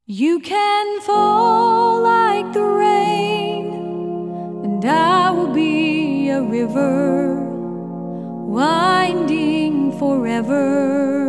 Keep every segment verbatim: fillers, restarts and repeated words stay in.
You can fall like the rain, and I will be a river winding forever.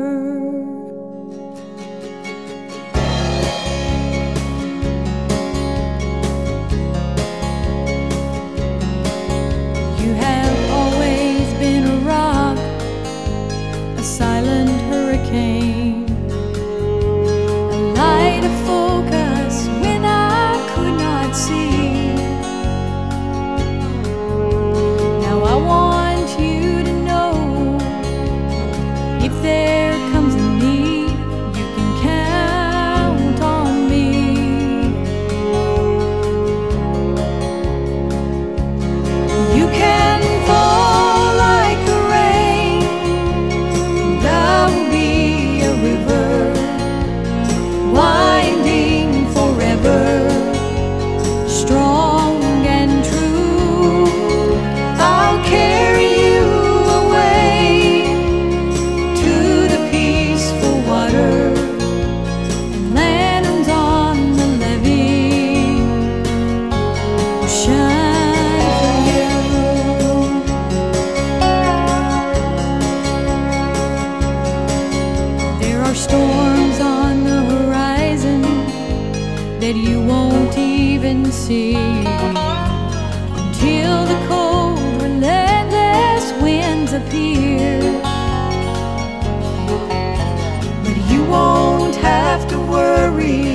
You have always been a rock, a silent hurricane, a light of focus when I could not see. Now I want you to know, if there comes a need, you can count on me. You can fall like the rain, and I will be a river winding forever, strong and true. I'll carry you away to the peaceful water and lands on the levee will shine for you. There are storms on the horizon that you won't even see until the cold, relentless winds appear. But you won't have to worry